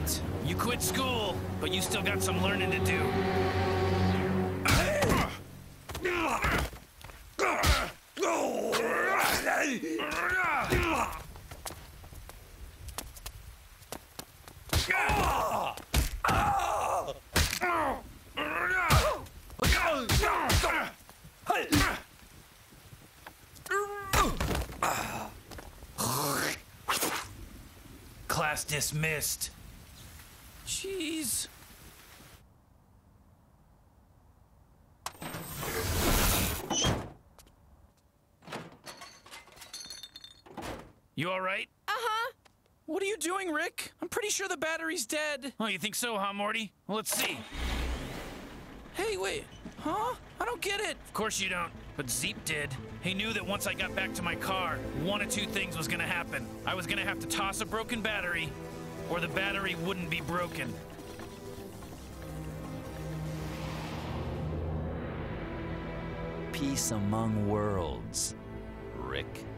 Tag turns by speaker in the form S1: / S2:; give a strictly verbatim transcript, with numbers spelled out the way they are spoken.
S1: it. You quit school, but you still got some learning to do. Class dismissed. Jeez. You all right?
S2: Uh-huh.
S1: What are you doing, Rick? I'm pretty sure the battery's dead. Oh, you think so, huh, Morty? Well, let's see. Hey, wait. Huh? I don't get it. Of course you don't. But Zeep did. He knew that once I got back to my car, one of two things was gonna happen. I was gonna have to toss a broken battery, or the battery wouldn't be broken.
S3: Peace among worlds, Rick.